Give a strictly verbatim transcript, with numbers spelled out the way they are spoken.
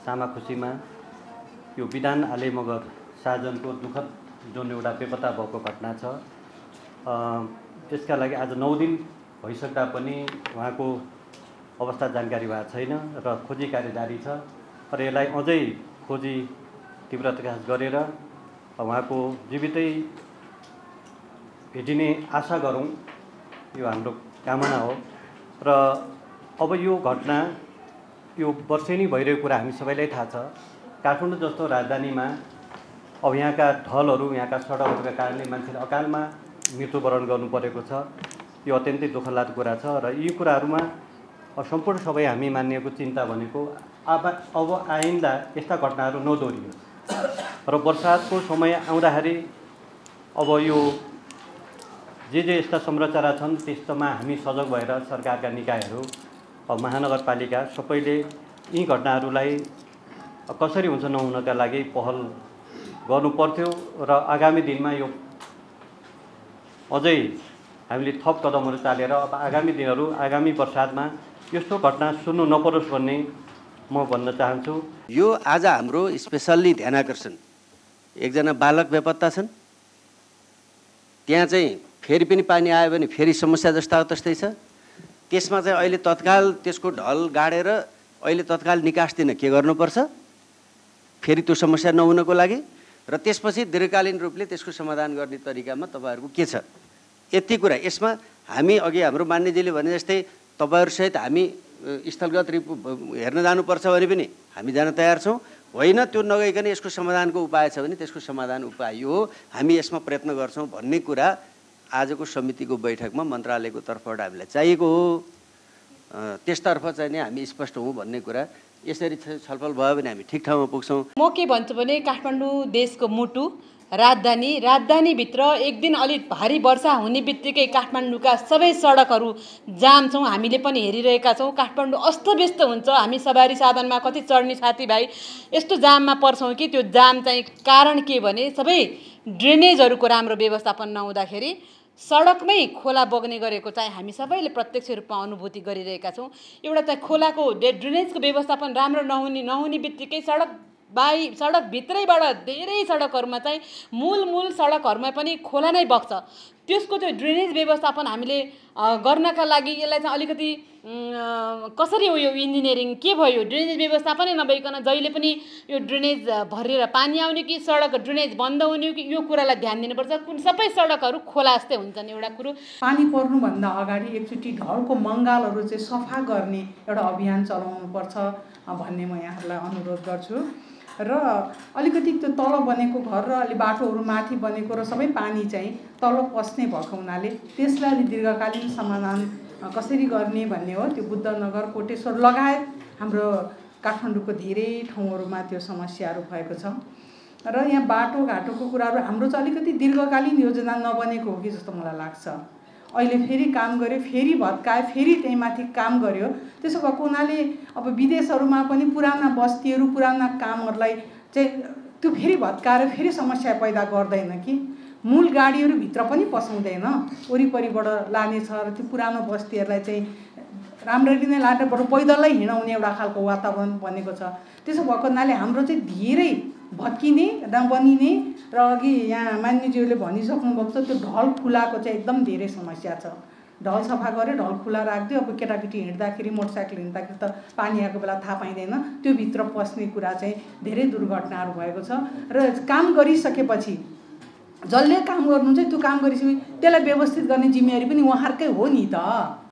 सामाखुसीमा यो विधान आले मगर साजनको दुःखद जुन एउटा बेपत्ता भएको घटना छ, त्यसका लागि आज नौ दिन भइसक्दा पनि उहाँको अवस्था जानकारी भएको छैन र खोजी कार्य जारी छ। र यसलाई अझै खोजी तीव्रता गरेर उहाँको जीवितै भेटिने आशा गरौँ, यो हाम्रो कामना हो। र अब यो घटना यो वर्षेनी भइरहेको कुरा हामी सबैलाई थाहा छ। काठमाडौँ जस्तो राजधानीमा अब यहाँका ढलहरू, यहाँका सडकहरूका कारणले मान्छेले अकालमा मृत्युवरण गर्नु परेको छ। यो अत्यन्तै दुःखलाग्दो कुरा छ र यी कुराहरूमा सम्पूर्ण सबै हामी मान्नेको चिन्ता भनेको अब अब आइन्दा यस्ता घटनाहरू नदोहोरियोस् र वर्षातको समय आउँदाखेरि अब यो जे जे यस्ता संरचना छन् त्यस्तोमा हामी सजग भएर सरकारका निकायहरू, महानगरपालिका सबैले यी घटनाहरूलाई कसरी हुन्छ नहुनका लागि पहल गर्नु पर्थ्यो र आगामी दिनमा यो अझै हामीले थप कदमहरू चालेर अब आगामी दिनहरू आगामी वर्षातमा यस्तो घटना सुन्नु नपरोस् भन्ने म भन्न चाहन्छु। यो आज हाम्रो स्पेसल्ली ध्यानाकर्षण, एकजना बालक बेपत्ता छन्, त्यहाँ चाहिँ फेरि पनि पानी आयो भने फेरि समस्या जस्ता तस्तै छ। त्यसमा चाहिँ अहिले तत्काल त्यसको ढल गाडेर अहिले तत्काल निकास दिन के गर्नुपर्छ फेरि त्यो समस्या नहुनको लागि, र त्यसपछि दीर्घकालीन रूपले त्यसको समाधान गर्ने तरिकामा तपाईँहरूको के छ, यति कुरा। यसमा हामी अघि हाम्रो मान्यजीले भने जस्तै तपाईँहरूसहित हामी स्थलगत हेर्न जानुपर्छ भने पनि हामी जान तयार छौँ। होइन त्यो नगइकन यसको समाधानको उपाय छ भने त्यसको समाधान उपाय यो हो, हामी यसमा प्रयत्न गर्छौँ भन्ने कुरा आजको समितिको बैठकमा मन्त्रालयको तर्फबाट हामीलाई चाहिएको हो। त्यसतर्फ चाहिँ नि हामी स्पष्ट हौँ भन्ने कुरा। यसरी छलफल भयो भने हामी ठिक ठाउँमा पुग्छौँ। म के भन्छु भने काठमाडौँ देशको मुटु, राजधानी, राजधानीभित्र एक दिन अलिक भारी वर्षा हुने बित्तिकै काठमाडौँका सबै सडकहरू जाम छौँ, हामीले पनि हेरिरहेका छौँ। काठमाडौँ अस्तव्यस्त हुन्छ। हामी सवारी साधनमा कति चढ्ने साथीभाइ यस्तो जाममा पर्छौँ कि त्यो जाम चाहिँ कारण के भने सबै ड्रेनेजहरूको राम्रो व्यवस्थापन नहुँदाखेरि सडकमै खोला बग्ने गरेको चाहिँ हामी सबैले प्रत्यक्ष रूपमा अनुभूति गरिरहेका छौँ। एउटा चाहिँ खोलाको ड्रेनेजको व्यवस्थापन राम्रो नहुने नहुने बित्तिकै सडक बाई सडकभित्रैबाट धेरै सडकहरूमा चाहिँ मूल मूल सडकहरूमा पनि खोला नै बग्छ। त्यसको त्यो ड्रेनेज व्यवस्थापन हामीले गर्नका लागि यसलाई चाहिँ अलिकति कसरी हो यो इन्जिनियरिङ के भयो, ड्रेनेज व्यवस्थापनै नभइकन जहिले पनि यो ड्रेनेज भरेर पानी आउने कि सडक ड्रेनेज बन्द हुने कि यो कुरालाई ध्यान दिनुपर्छ। कुन सबै सडकहरू खोला जस्तै हुन्छन्। एउटा कुरो पानी पर्नुभन्दा अगाडि एकचोटि ढलको मङ्गालहरू चाहिँ सफा गर्ने एउटा अभियान चलाउनुपर्छ भन्ने म यहाँहरूलाई अनुरोध गर्छु। र अलिकति त्यो तल बनेको घर र अलि बाटोहरू माथि बनेको र सबै पानी चाहिँ तल पस्ने भएको हुनाले त्यसलाई अलि दीर्घकालीन समाधान कसरी गर्ने भन्ने हो। त्यो बुद्धनगर, कोटेश्वर लगायत हाम्रो काठमाडौँको धेरै ठाउँहरूमा त्यो समस्याहरू भएको छ। र यहाँ बाटोघाटोको कुराहरू हाम्रो चाहिँ अलिकति दीर्घकालीन योजना नबनेको हो कि जस्तो मलाई लाग्छ। अहिले फेरि काम गर्यो, फेरि भत्कायो, फेरि त्यही माथि काम गर्यो। त्यसो भएको हुनाले अब विदेशहरूमा पनि पुराना बस्तीहरू, पुराना कामहरूलाई चाहिँ त्यो फेरि भत्काएर फेरि समस्या पैदा गर्दैन कि मूल गाडीहरू भित्र पनि पसाउँदैन, वरिपरिबाट लानेछ र त्यो पुरानो बस्तीहरूलाई चाहिँ राम्ररी नै लाने बरु पैदलै हिँडाउने एउटा खालको वातावरण बनेको छ। त्यसो भएको हुनाले हाम्रो चाहिँ धेरै भत्किने नबनिने र अघि यहाँ मान्यज्यूले भनिसक्नु भएको छ त्यो ढल खुलाको चाहिँ एकदम धेरै समस्या छ। ढल सफा गऱ्यो, ढल खुला राखिदियो, अब केटाकेटी हिँड्दाखेरि मोटरसाइकल हिँड्दाखेरि त पानी आएको बेला थाहा पाइँदैन, त्यो भित्र पस्ने कुरा चाहिँ धेरै दुर्घटनाहरू भएको छ। र काम गरिसकेपछि जसले काम गर्नुहुन्छ त्यो काम गरिसकेपछि त्यसलाई व्यवस्थित गर्ने जिम्मेवारी पनि उहाँहरूकै हो नि त।